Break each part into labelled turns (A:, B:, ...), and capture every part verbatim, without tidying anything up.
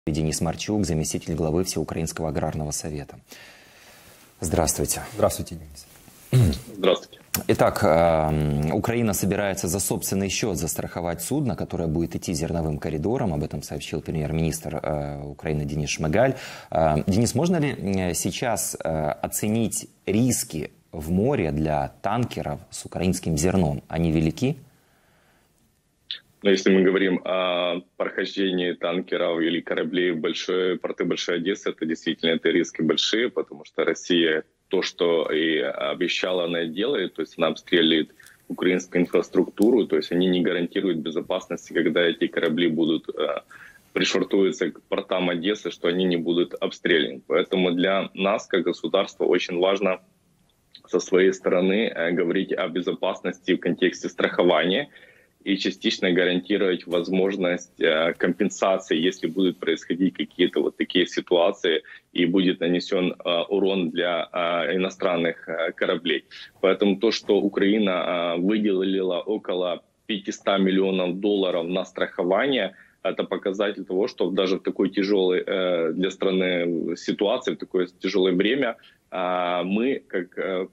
A: Денис Марчук, заместитель главы Всеукраинского аграрного совета. Здравствуйте.
B: Здравствуйте, Денис.
C: Здравствуйте.
A: Итак, Украина собирается за собственный счет застраховать судно, которое будет идти зерновым коридором. Об этом сообщил премьер-министр Украины Денис Шмыгаль. Денис, можно ли сейчас оценить риски в море для танкеров с украинским зерном? Они велики?
C: Но если мы говорим о прохождении танкеров или кораблей в большие порты Большой Одессы, это действительно это риски большие, потому что Россия то, что и обещала, она делает, то есть она обстреливает украинскую инфраструктуру, то есть они не гарантируют безопасности, когда эти корабли будут пришвартуются к портам Одессы, что они не будут обстреляны. Поэтому для нас, как государства, очень важно со своей стороны говорить о безопасности в контексте страхования и частично гарантировать возможность э, компенсации, если будут происходить какие-то вот такие ситуации и будет нанесен э, урон для э, иностранных э, кораблей. Поэтому то, что Украина э, выделила около пятьсот миллионов долларов на страхование, это показатель того, что даже в такой тяжелой э, для страны ситуации, в такое тяжелое время, э, мы, как э,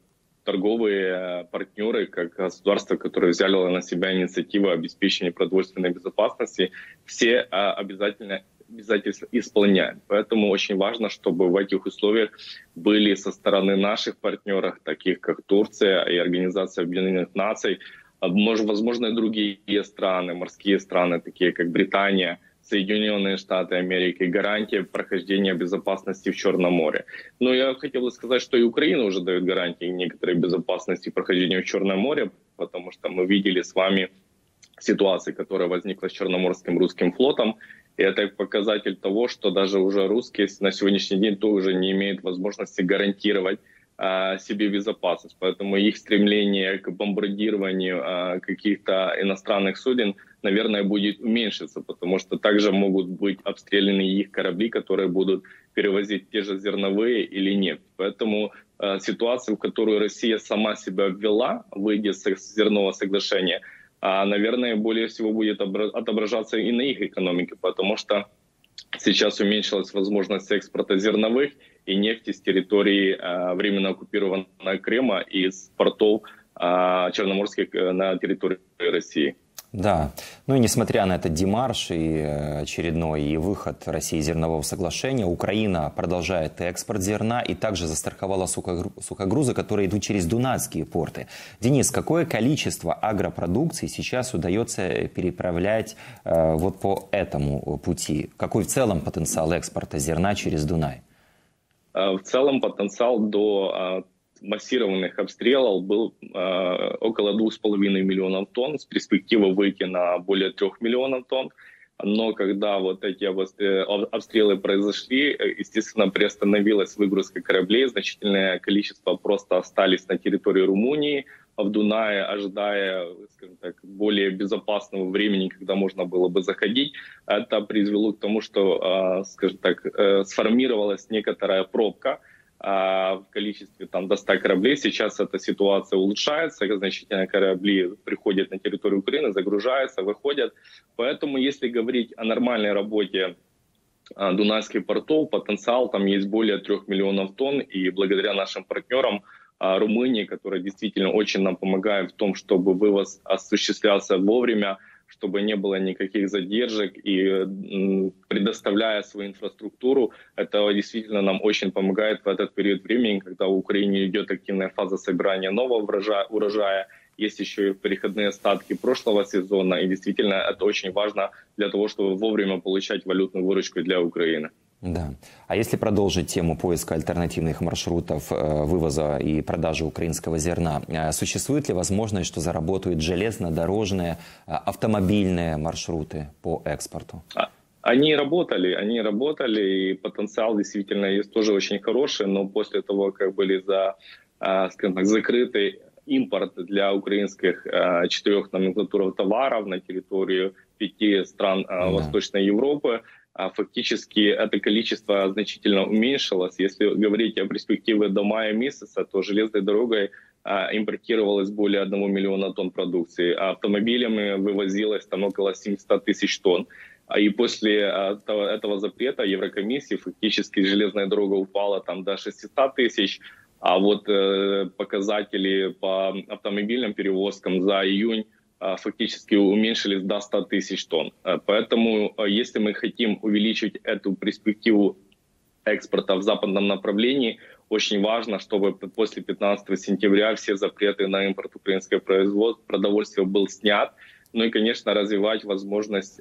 C: торговые партнеры, как государство, которое взяло на себя инициативу обеспечения продовольственной безопасности, все обязательно обязательства исполняют. Поэтому очень важно, чтобы в этих условиях были со стороны наших партнеров, таких как Турция и Организация Объединенных Наций, возможно, и другие страны, морские страны, такие как Британия, Соединенные Штаты Америки, гарантия прохождения безопасности в Черном море. Но я хотел бы сказать, что и Украина уже дает гарантии некоторой безопасности прохождения в Черном море, потому что мы видели с вами ситуацию, которая возникла с Черноморским русским флотом. И это показатель того, что даже уже русские на сегодняшний день тоже не имеют возможности гарантировать а, себе безопасность. Поэтому их стремление к бомбардированию а, каких-то иностранных суден, наверное, будет уменьшиться, потому что также могут быть обстреляны их корабли, которые будут перевозить те же зерновые или нефть. Поэтому э, ситуация, в которую Россия сама себя ввела, выйдя с зернового соглашения, э, наверное, более всего будет отображаться и на их экономике, потому что сейчас уменьшилась возможность экспорта зерновых и нефти с территории э, временно оккупированного Крыма и с портов э, черноморских э, на территории России.
A: Да, ну и несмотря на этот демарш и очередной и выход России из зернового соглашения, Украина продолжает экспорт зерна и также застраховала сухогрузы, которые идут через дунайские порты. Денис, какое количество агропродукции сейчас удается переправлять э, вот по этому пути? Какой в целом потенциал экспорта зерна через Дунай?
C: В целом потенциал до массированных обстрелов был э, около двух с половиной миллионов тонн, с перспективой выйти на более трех миллионов тонн. Но когда вот эти обстрелы произошли, естественно, приостановилась выгрузка кораблей, значительное количество просто остались на территории Румынии, в Дунае, ожидая, скажем так, более безопасного времени, когда можно было бы заходить. Это привело к тому, что, скажем так, сформировалась некоторая пробка в количестве там, до ста кораблей. Сейчас эта ситуация улучшается, значительно корабли приходят на территорию Украины, загружаются, выходят. Поэтому, если говорить о нормальной работе дунайских портов, потенциал там есть более трех миллионов тонн, и благодаря нашим партнерам Румынии, которая действительно очень нам помогает в том, чтобы вывоз осуществлялся вовремя, чтобы не было никаких задержек, и предоставляя свою инфраструктуру, это действительно нам очень помогает в этот период времени, когда в Украине идет активная фаза собирания нового урожая, урожая. Есть еще и переходные остатки прошлого сезона, и действительно это очень важно для того, чтобы вовремя получать валютную выручку для Украины.
A: Да. А если продолжить тему поиска альтернативных маршрутов вывоза и продажи украинского зерна, существует ли возможность, что заработают железнодорожные, автомобильные маршруты по экспорту?
C: Они работали, они работали, и потенциал действительно есть тоже очень хороший, но после того, как были за, скажем так, закрыты импорт для украинских четырех номенклатурных товаров на территорию пяти стран да. Восточной Европы, фактически это количество значительно уменьшилось. Если говорить о перспективе до мая месяца, то железной дорогой импортировалось более одного миллиона тонн продукции, а автомобилями вывозилось там около семисот тысяч тонн. И после этого запрета Еврокомиссии фактически железная дорога упала там до шестисот тысяч, а вот показатели по автомобильным перевозкам за июнь фактически уменьшились до ста тысяч тонн. Поэтому если мы хотим увеличить эту перспективу экспорта в западном направлении, очень важно, чтобы после пятнадцатого сентября все запреты на импорт украинского производства, продовольствия был снят. Ну и, конечно, развивать возможность,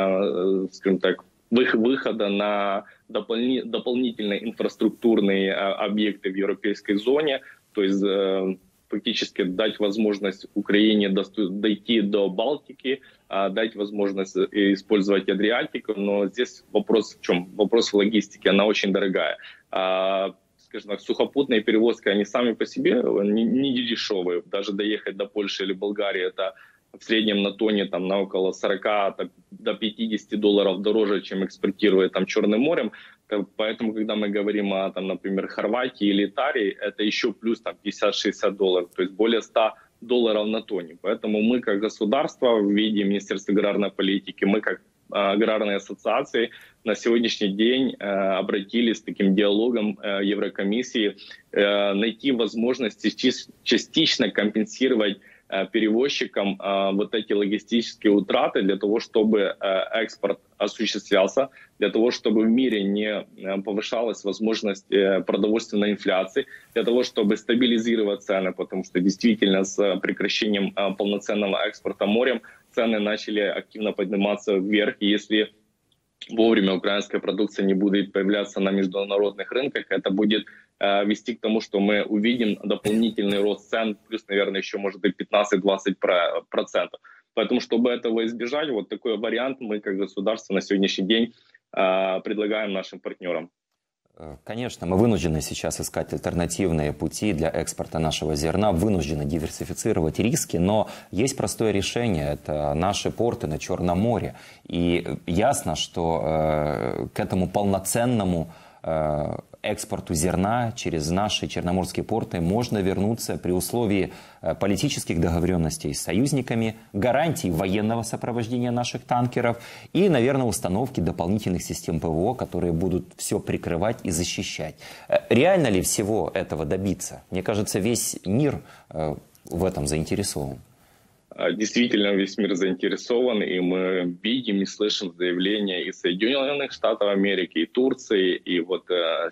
C: э, скажем так, выхода на дополни, дополнительные инфраструктурные э, объекты в европейской зоне, то есть э, фактически дать возможность Украине дойти до Балтики, э, дать возможность использовать Адриатику, но здесь вопрос в чем? Вопрос в логистике, она очень дорогая. Э, скажем так, сухопутные перевозки, они сами по себе не, не дешевые, даже доехать до Польши или Болгарии это в среднем на тонне там, на около сорока до пятидесяти долларов дороже, чем экспортируя там, Черным морем. Поэтому, когда мы говорим о, там, например, Хорватии или Италии, это еще плюс там, пятьдесят-шестьдесят долларов, то есть более ста долларов на тонне. Поэтому мы как государство в виде Министерства аграрной политики, мы как аграрные ассоциации на сегодняшний день э, обратились с таким диалогом э, Еврокомиссии э, найти возможность частично компенсировать перевозчикам э, вот эти логистические утраты для того, чтобы э, экспорт осуществлялся, для того, чтобы в мире не повышалась возможность э, продовольственной инфляции, для того, чтобы стабилизировать цены, потому что действительно с прекращением э, полноценного экспорта морем цены начали активно подниматься вверх, и если вовремя украинская продукция не будет появляться на международных рынках, это будет э, вести к тому, что мы увидим дополнительный рост цен, плюс, наверное, еще может быть пятнадцать-двадцать процентов. Поэтому, чтобы этого избежать, вот такой вариант мы как государство на сегодняшний день э, предлагаем нашим партнерам.
A: Конечно, мы вынуждены сейчас искать альтернативные пути для экспорта нашего зерна, вынуждены диверсифицировать риски, но есть простое решение – это наши порты на Черном море. И ясно, что э, к этому полноценному э, экспорту зерна через наши черноморские порты можно вернуться при условии э, политических договоренностей с союзниками, гарантий военного сопровождения наших танкеров и, наверное, установки дополнительных систем ПВО, которые будут все прикрывать и защищать. Э, реально ли всего этого добиться? Мне кажется, весь мир э, в этом заинтересован.
C: Действительно, весь мир заинтересован, и мы видим и слышим заявления и Соединенных Штатов Америки, и Турции, и вот э,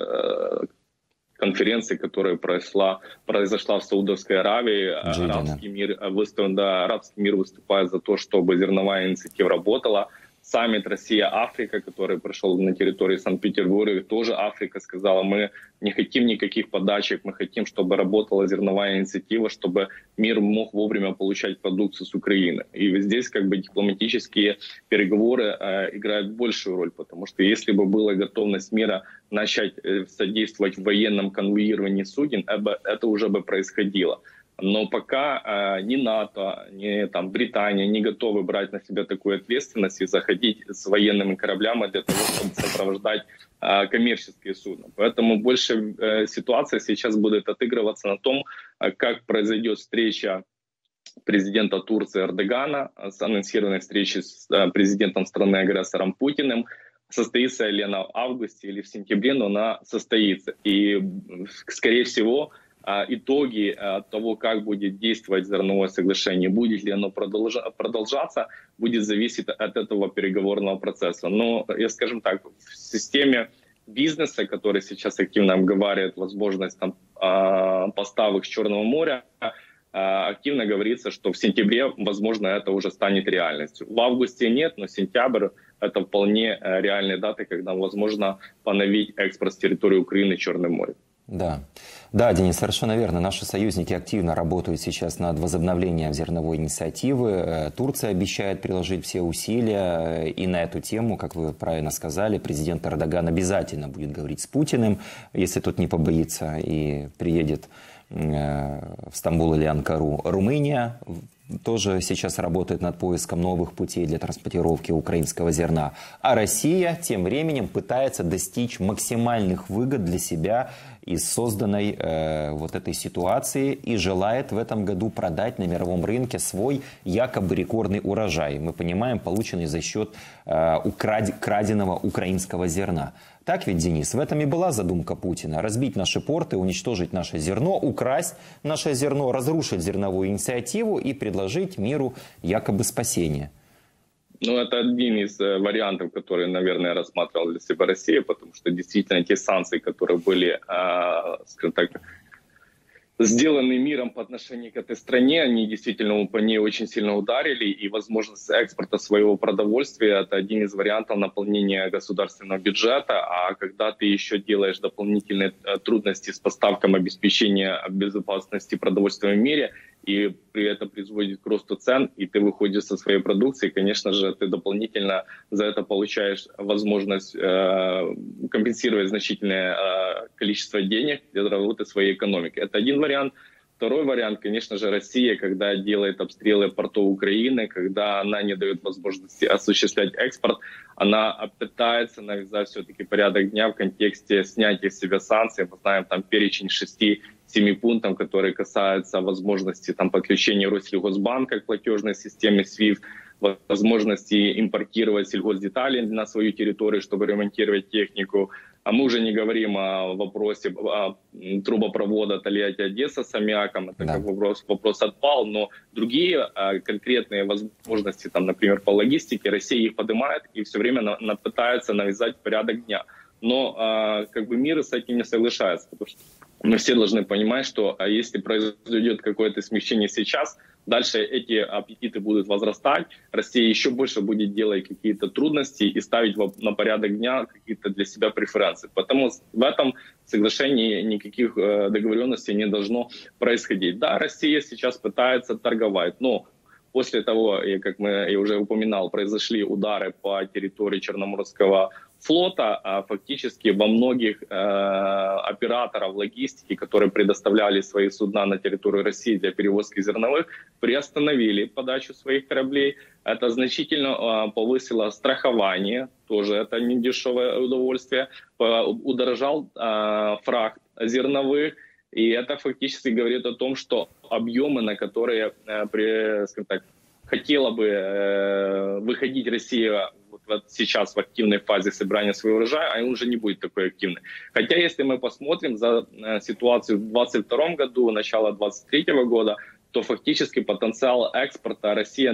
C: э, конференции, которая произошла, произошла в Саудовской Аравии. Арабский мир, выступ, да, арабский мир выступает за то, чтобы зерновая инициатива работала. Саммит Россия-Африка, который прошел на территории Санкт-Петербурга, тоже Африка сказала, мы не хотим никаких подачек, мы хотим, чтобы работала зерновая инициатива, чтобы мир мог вовремя получать продукцию с Украины. И здесь как бы дипломатические переговоры э, играют большую роль, потому что если бы была готовность мира начать э, содействовать в военном конвоировании суден, это уже бы происходило. Но пока э, ни НАТО, ни там, Британия не готовы брать на себя такую ответственность и заходить с военными кораблями для того, чтобы сопровождать э, коммерческие судна. Поэтому больше э, ситуация сейчас будет отыгрываться на том, э, как произойдет встреча президента Турции Эрдогана с анонсированной встречей с э, президентом страны-агрессором Путиным. Состоится ли она в августе или в сентябре, но она состоится. И, скорее всего, итоги того, как будет действовать зерновое соглашение, будет ли оно продолжаться, будет зависеть от этого переговорного процесса. Но, я скажем так, в системе бизнеса, который сейчас активно обговаривает возможность там, поставок с Черного моря, активно говорится, что в сентябре, возможно, это уже станет реальностью. В августе нет, но сентябрь — это вполне реальные даты, когда возможно поновить экспорт с территории Украины Черным морем.
A: Да. Да, Денис, совершенно верно. Наши союзники активно работают сейчас над возобновлением зерновой инициативы. Турция обещает приложить все усилия. И на эту тему, как вы правильно сказали, президент Эрдоган обязательно будет говорить с Путиным, если тот не побоится и приедет в Стамбул или Анкару. Румыния тоже сейчас работает над поиском новых путей для транспортировки украинского зерна. А Россия тем временем пытается достичь максимальных выгод для себя из созданной э, вот этой ситуации и желает в этом году продать на мировом рынке свой якобы рекордный урожай. Мы понимаем, полученный за счет э, украд... краденого украинского зерна. Так ведь, Денис, в этом и была задумка Путина. Разбить наши порты, уничтожить наше зерно, украсть наше зерно, разрушить зерновую инициативу и предложить миру якобы спасение.
C: Ну, это один из вариантов, которые, наверное, рассматривала для себя Россия, потому что действительно те санкции, которые были, скажем так, сделанные миром по отношению к этой стране, они действительно по ней очень сильно ударили, и возможность экспорта своего продовольствия – это один из вариантов наполнения государственного бюджета, а когда ты еще делаешь дополнительные трудности с поставками обеспечения безопасности продовольствия в мире, и при этом производит к росту цен, и ты выходишь со своей продукцией, конечно же, ты дополнительно за это получаешь возможность э, компенсировать значительное э, количество денег для работы своей экономики. Это один вариант. Второй вариант, конечно же, Россия, когда делает обстрелы портов Украины, когда она не дает возможности осуществлять экспорт, она пытается навязать все-таки порядок дня в контексте снятия с себя санкций. Мы знаем там перечень шести семи пунктов, которые касаются возможности там, подключения Россельхозбанка к платежной системе свифт, возможности импортировать сельхоздетали на свою территорию, чтобы ремонтировать технику. А мы уже не говорим о вопросе о трубопровода Тольятти-Одесса с аммиаком. Это да. как вопрос, вопрос отпал, но другие а, конкретные возможности, там, например, по логистике, Россия их поднимает и все время на, на, пытается навязать порядок дня. Но а, как бы мир с этим не соглашается, потому что мы все должны понимать, что а если произойдет какое-то смещение сейчас, дальше эти аппетиты будут возрастать, Россия еще больше будет делать какие-то трудности и ставить на порядок дня какие-то для себя преференции. Потому в этом соглашении никаких договоренностей не должно происходить. Да, Россия сейчас пытается торговать, но после того, как мы, я уже упоминал, произошли удары по территории Черноморского флота, а фактически во многих э, операторов логистики, которые предоставляли свои суда на территорию России для перевозки зерновых, приостановили подачу своих кораблей. Это значительно э, повысило страхование, тоже это не дешевое удовольствие, удорожал э, фрахт зерновых. И это фактически говорит о том, что объемы, на которые э, при, скажем так, хотела бы э, выходить Россия вот, вот сейчас в активной фазе собрания своего урожая, а он уже не будет такой активной. Хотя если мы посмотрим за э, ситуацию в двадцать втором году, начало двадцать третьего года, то фактически потенциал экспорта Россия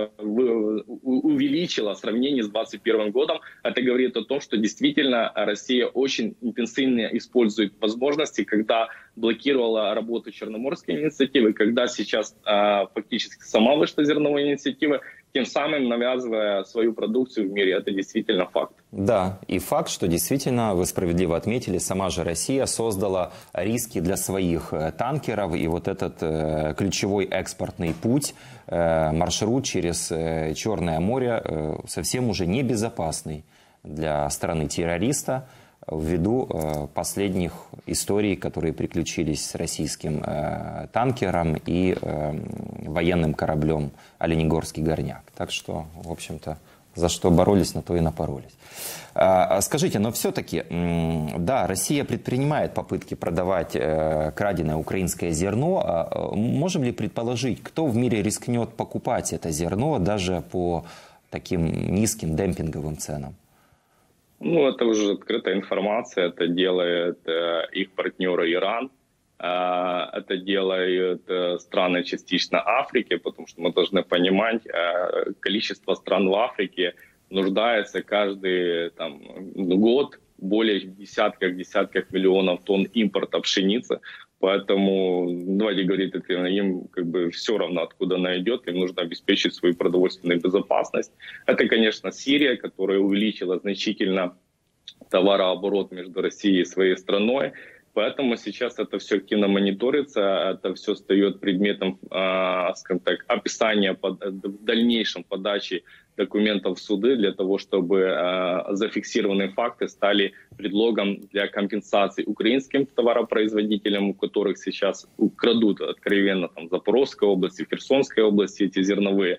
C: увеличила в сравнении с двадцать первым годом. Это говорит о том, что действительно Россия очень интенсивно использует возможности, когда блокировала работу Черноморской инициативы, когда сейчас а, фактически сама вышла зерновой инициативы, тем самым навязывая свою продукцию в мире. Это действительно факт.
A: Да, и факт, что действительно, вы справедливо отметили, сама же Россия создала риски для своих танкеров, и вот этот э, ключевой экспортный путь, э, маршрут через э, Черное море э, совсем уже небезопасный для страны-террориста, ввиду э, последних историй, которые приключились с российским э, танкером и э, военным кораблем «Оленегорский горняк». Так что, в общем-то, за что боролись, на то и напоролись. А, скажите, но все-таки, да, Россия предпринимает попытки продавать э, краденое украинское зерно. А можем ли предположить, кто в мире рискнет покупать это зерно даже по таким низким демпинговым ценам?
C: Ну, это уже открытая информация, это делает э, их партнеры Иран, э, это делают э, страны частично Африки, потому что мы должны понимать, э, количество стран в Африке нуждается каждый там, год более десятков, десятков миллионов тонн импорта пшеницы. Поэтому, давайте говорить, им как бы все равно, откуда она идет, им нужно обеспечить свою продовольственную безопасность. Это, конечно, Сирия, которая увеличила значительно товарооборот между Россией и своей страной. Поэтому сейчас это все активно мониторится, это все стает предметом, скажем так, описания в дальнейшем подачи документов в суды для того, чтобы зафиксированные факты стали предлогом для компенсации украинским товаропроизводителям, у которых сейчас крадут откровенно там, в Запорожской области, в Херсонской области эти зерновые.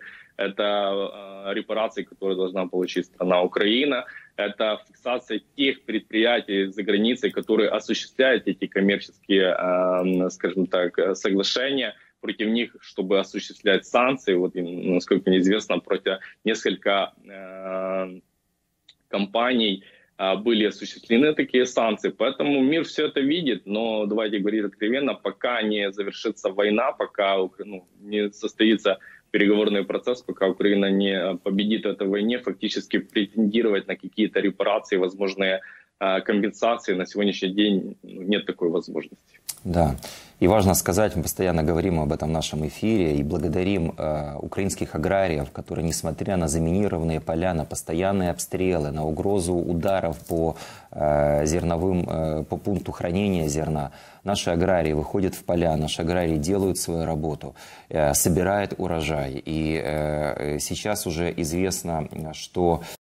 C: Это репарации, которые должна получить страна Украина. Это фиксация тех предприятий за границей, которые осуществляют эти коммерческие, скажем так, соглашения. Против них, чтобы осуществлять санкции, вот, насколько мне известно, против несколько э, компаний э, были осуществлены такие санкции. Поэтому мир все это видит, но давайте говорить откровенно, пока не завершится война, пока ну, не состоится переговорный процесс, пока Украина не победит в этой войне, фактически претендировать на какие-то репарации, возможные э, компенсации на сегодняшний день нет такой возможности.
A: Да, и важно сказать, мы постоянно говорим об этом в нашем эфире и благодарим э, украинских аграриев, которые, несмотря на заминированные поля, на постоянные обстрелы, на угрозу ударов по э, зерновым, э, по пункту хранения зерна, наши аграрии выходят в поля, наши аграрии делают свою работу, э, собирают урожай. И э, сейчас уже известно, что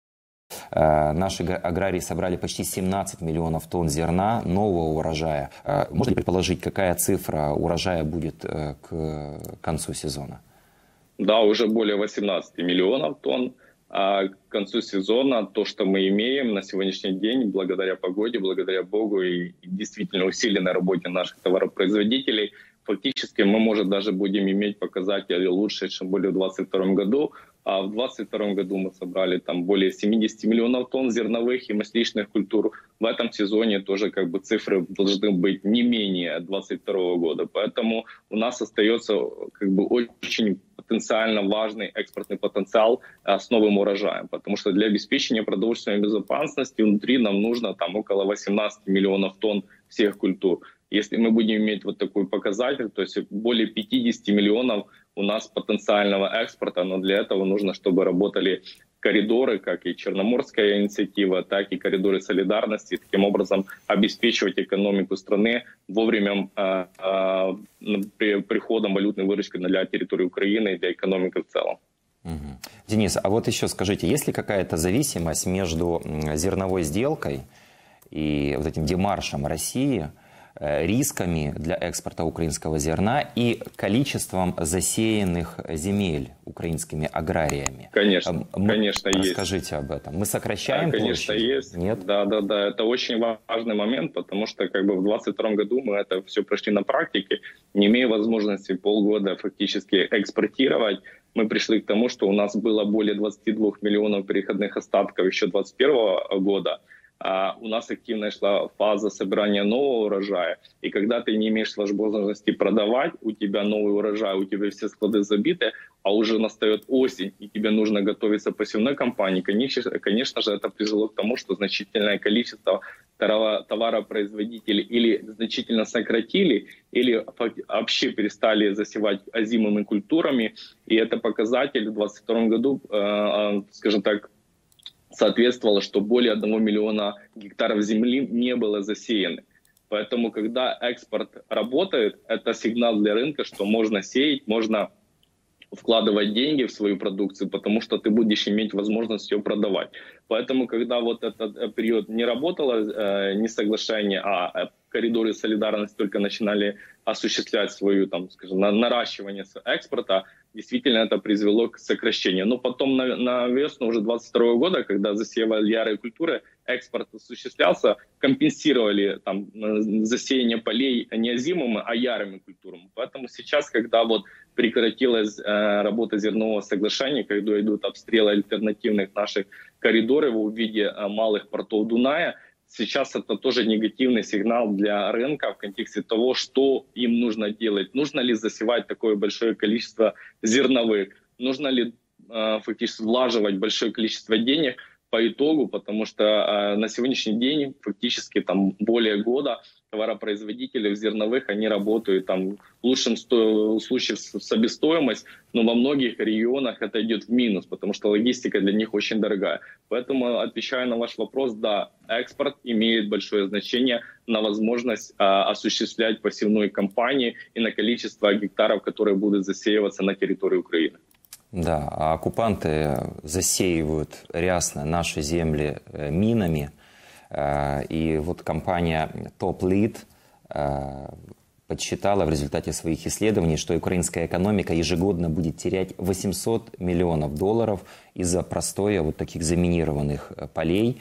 A: наши аграрии собрали почти семнадцать миллионов тонн зерна нового урожая. Можно ли предположить, какая цифра урожая будет к концу сезона?
C: Да, уже более восемнадцати миллионов тонн. А к концу сезона то, что мы имеем на сегодняшний день, благодаря погоде, благодаря Богу и действительно усиленной работе наших товаропроизводителей, фактически мы, может, даже будем иметь показатели лучше, чем были в двадцать втором году. А в двадцать втором году мы собрали там более семидесяти миллионов тонн зерновых и масличных культур. В этом сезоне тоже как бы цифры должны быть не менее двадцать второго года. Поэтому у нас остается как бы очень потенциально важный экспортный потенциал с новым урожаем. Потому что для обеспечения продовольственной безопасности внутри нам нужно там около восемнадцати миллионов тонн всех культур. Если мы будем иметь вот такой показатель, то есть более пятидесяти миллионов у нас потенциального экспорта, но для этого нужно, чтобы работали коридоры, как и Черноморская инициатива, так и коридоры солидарности, таким образом обеспечивать экономику страны вовремя э, э, при, приходом валютной выручки для территории Украины и для экономики в целом.
A: Угу. Денис, а вот еще скажите, есть ли какая-то зависимость между зерновой сделкой и вот этим демаршем России, рисками для экспорта украинского зерна и количеством засеянных земель украинскими аграриями?
C: Конечно,
A: Мы,
C: конечно,
A: расскажите
C: есть.
A: Расскажите об этом. Мы сокращаем
C: да, конечно,
A: площадь?
C: есть.
A: Нет?
C: Да, да, да. Это очень важный момент, потому что как бы в двадцать втором году мы это все прошли на практике, не имея возможности полгода фактически экспортировать. Мы пришли к тому, что у нас было более двадцати двух миллионов переходных остатков еще двадцать первого года. А у нас активно шла фаза собирания нового урожая. И когда ты не имеешь возможности продавать, у тебя новый урожай, у тебя все склады забиты, а уже настает осень, и тебе нужно готовиться к посевной кампании, конечно, конечно же, это привело к тому, что значительное количество товаропроизводителей или значительно сократили, или вообще перестали засевать озимыми культурами. И это показатель в двадцать втором году, скажем так, соответствовало, что более одного миллиона гектаров земли не было засеяны. Поэтому, когда экспорт работает, это сигнал для рынка, что можно сеять, можно вкладывать деньги в свою продукцию, потому что ты будешь иметь возможность ее продавать. Поэтому, когда вот этот период не работало, э, не соглашение, а коридоры солидарности только начинали осуществлять свою, там, скажем, наращивание экспорта, действительно это привело к сокращению. Но потом на, на весну уже двадцать второго года, когда засевали ярые культуры, экспорт осуществлялся, компенсировали там засеяние полей не озимыми, а ярыми культурами. Поэтому сейчас, когда вот прекратилась э, работа зернового соглашения, когда идут обстрелы альтернативных наших коридоров в виде э, малых портов Дуная, сейчас это тоже негативный сигнал для рынка в контексте того, что им нужно делать. Нужно ли засевать такое большое количество зерновых? Нужно ли э, фактически влаживать большое количество денег по итогу, потому что э, на сегодняшний день фактически там более года товаропроизводители в зерновых, они работают там в лучшем сто... случае в себестоимость, но во многих регионах это идет в минус, потому что логистика для них очень дорогая. Поэтому, отвечая на ваш вопрос, да, экспорт имеет большое значение на возможность а, осуществлять посевную кампанию и на количество гектаров, которые будут засеиваться на территории Украины.
A: Да, а оккупанты засеивают рясно наши земли минами. И вот компания TopLead подсчитала в результате своих исследований, что украинская экономика ежегодно будет терять восемьсот миллионов долларов из-за простоя вот таких заминированных полей.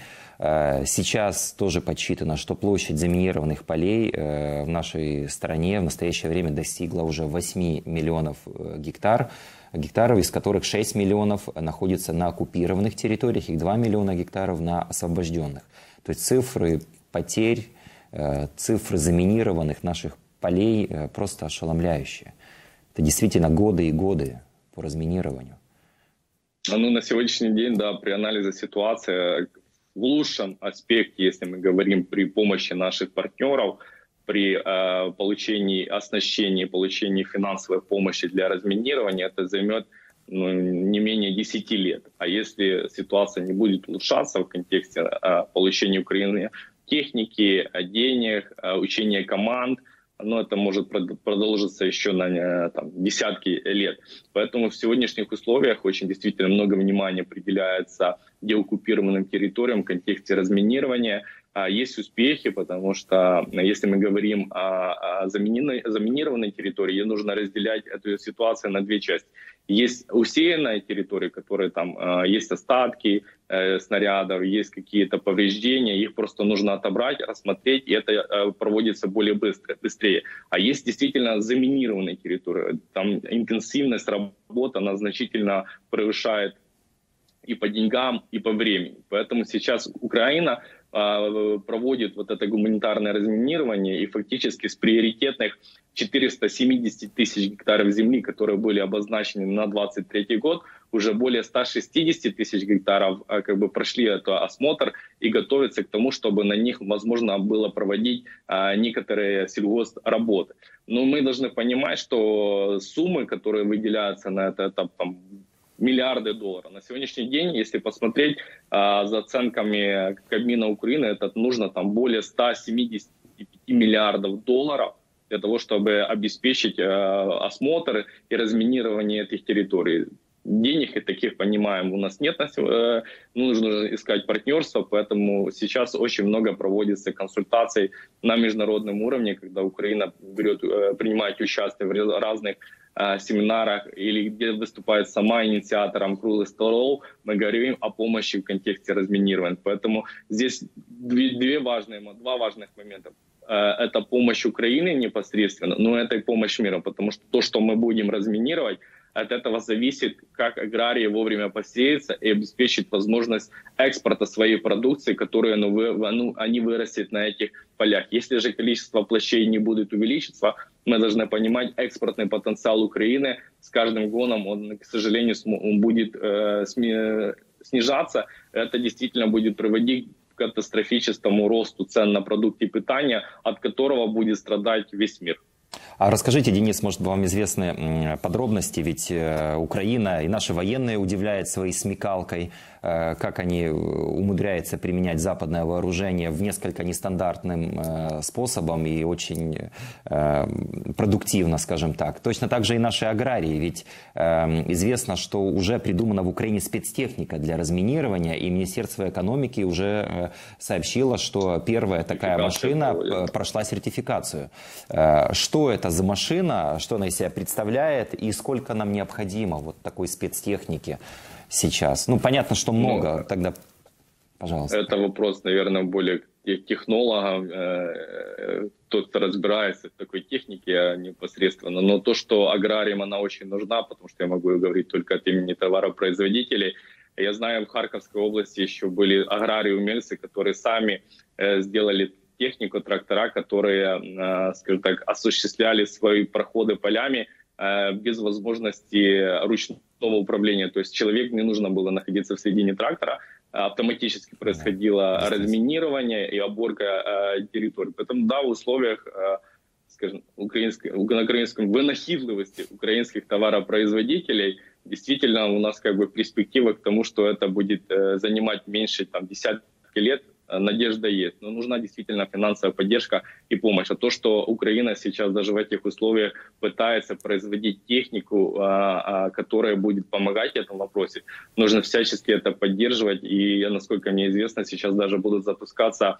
A: Сейчас тоже подсчитано, что площадь заминированных полей в нашей стране в настоящее время достигла уже восьми миллионов гектар, гектаров, из которых шесть миллионов находятся на оккупированных территориях и два миллиона гектаров на освобожденных. То есть цифры потерь, цифры заминированных наших полей просто ошеломляющие. Это действительно годы и годы по разминированию.
C: Ну, на сегодняшний день, да, при анализе ситуации, в лучшем аспекте, если мы говорим при помощи наших партнеров, при э, получении оснащения, получении финансовой помощи для разминирования, это займет ну, не менее десяти лет. А если ситуация не будет улучшаться в контексте э, получения Украины техники, денег, э, учения команд, но это может продолжиться еще на там, десятки лет. Поэтому в сегодняшних условиях очень действительно много внимания уделяется деоккупированным территориям в контексте разминирования. Есть успехи, потому что если мы говорим о заминированной территории, ей нужно разделять эту ситуацию на две части. Есть усеянная территория, которые там есть остатки э, снарядов, есть какие-то повреждения, их просто нужно отобрать, рассмотреть, и это э, проводится более быстро, быстрее. А есть действительно заминированные территории, там интенсивность работы, она значительно превышает и по деньгам, и по времени. Поэтому сейчас Украина э, проводит вот это гуманитарное разминирование, и фактически с приоритетных четырёхсот семидесяти тысяч гектаров земли, которые были обозначены на двадцать третий год, уже более ста шестидесяти тысяч гектаров как бы прошли этот осмотр и готовятся к тому, чтобы на них возможно было проводить а, некоторые сельгосработы. Но мы должны понимать, что суммы, которые выделяются на этот этап, там, миллиарды долларов. На сегодняшний день, если посмотреть а, за оценками Кабмина Украины, это нужно там более ста семидесяти пяти миллиардов долларов для того, чтобы обеспечить э, осмотр и разминирование этих территорий. Денег и таких, понимаем, у нас нет, э, нужно искать партнерство, поэтому сейчас очень много проводится консультаций на международном уровне, когда Украина берет, э, принимает участие в разных э, семинарах или где выступает сама инициатором круглых столов, мы говорим о помощи в контексте разминирования. Поэтому здесь две, две важные, два важных момента. Это помощь Украины непосредственно, но это и помощь мира, потому что то, что мы будем разминировать, от этого зависит, как аграрии вовремя посеются и обеспечить возможность экспорта своей продукции, которую ну, они вырастят на этих полях. Если же количество площадей не будет увеличиваться, мы должны понимать, экспортный потенциал Украины с каждым годом, он, к сожалению, он будет э, снижаться. Это действительно будет приводить к катастрофическому росту цен на продукты питания, от которого будет страдать весь мир.
A: А расскажите, Денис, может, вам известны подробности, ведь Украина и наши военные удивляют своей смекалкой, как они умудряются применять западное вооружение в несколько нестандартным способом и очень продуктивно, скажем так. Точно так же и наши аграрии, ведь известно, что уже придумана в Украине спецтехника для разминирования, и Министерство экономики уже сообщило, что первая такая машина прошла сертификацию. Что это за машина, что она из себя представляет и сколько нам необходимо вот такой спецтехники сейчас? Ну, понятно, что много, ну, тогда, пожалуйста.
C: Это вопрос, наверное, более технологам, э, тот, кто разбирается в такой технике непосредственно. Но то, что аграриям она очень нужна, потому что я могу говорить только от имени товаропроизводителей. Я знаю, в Харьковской области еще были аграрии-умельцы, которые сами э, сделали технику, трактора, которые, скажем так, осуществляли свои проходы полями без возможности ручного управления. То есть человеку не нужно было находиться в середине трактора, автоматически происходило разминирование и уборка э, территорий. Поэтому, да, в условиях, э, скажем, украинской, на украинском вынахидливости украинских товаропроизводителей, действительно у нас как бы перспектива к тому, что это будет э, занимать меньше там, десятки лет, надежда есть. Но нужна действительно финансовая поддержка и помощь. А то, что Украина сейчас даже в этих условиях пытается производить технику, которая будет помогать в этом вопросе, нужно всячески это поддерживать. И, насколько мне известно, сейчас даже будут запускаться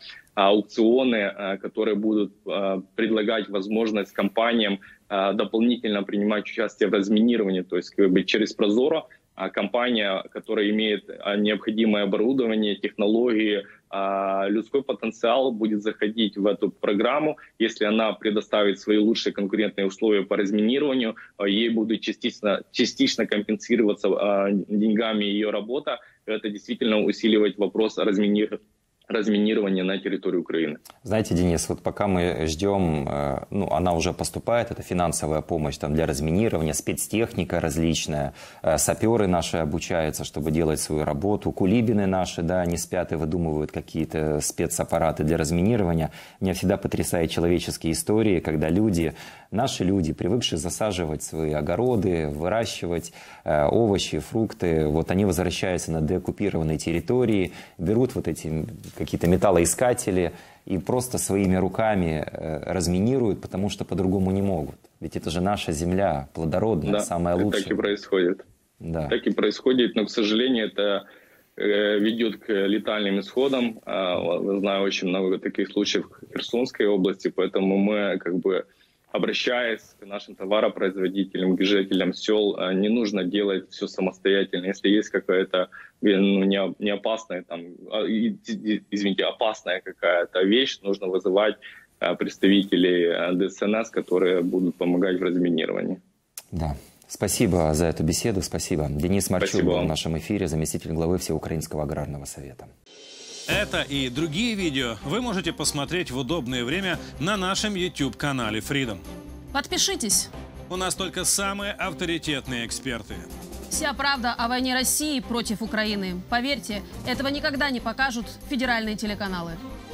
C: аукционы, которые будут предлагать возможность компаниям дополнительно принимать участие в разминировании, то есть как бы через Прозоро. А компания, которая имеет необходимое оборудование, технологии, людской потенциал, будет заходить в эту программу. Если она предоставит свои лучшие конкурентные условия по разминированию, ей будет частично, частично компенсироваться деньгами ее работа. Это действительно усиливает вопрос разминирования. разминирования на территории Украины.
A: Знаете, Денис, вот пока мы ждем, ну, она уже поступает, это финансовая помощь там, для разминирования, спецтехника различная, саперы наши обучаются, чтобы делать свою работу, кулибины наши, да, не спят и выдумывают какие-то спецаппараты для разминирования. Меня всегда потрясают человеческие истории, когда люди, наши люди, привыкшие засаживать свои огороды, выращивать э, овощи, фрукты, вот они возвращаются на деоккупированные территории, берут вот эти какие-то металлоискатели и просто своими руками э, разминируют, потому что по-другому не могут. Ведь это же наша земля, плодородная,
C: да,
A: самая лучшая.
C: Так и происходит.
A: Да.
C: Так и происходит, но, к сожалению, это э, ведет к летальным исходам. Э, знаю очень много таких случаев в Херсонской области, поэтому мы, как бы, обращаясь к нашим товаропроизводителям, к жителям сел, не нужно делать все самостоятельно. Если есть какая-то, ну, не, не опасная, там, извините, опасная какая-то вещь, нужно вызывать представителей ДСНС, которые будут помогать в разминировании.
A: Да. Спасибо за эту беседу. Спасибо. Денис Марчук был в нашем эфире, заместитель главы Всеукраинского аграрного совета.
D: Это и другие видео вы можете посмотреть в удобное время на нашем YouTube-канале Freedom.
E: Подпишитесь.
D: У нас только самые авторитетные эксперты.
E: Вся правда о войне России против Украины. Поверьте, этого никогда не покажут федеральные телеканалы.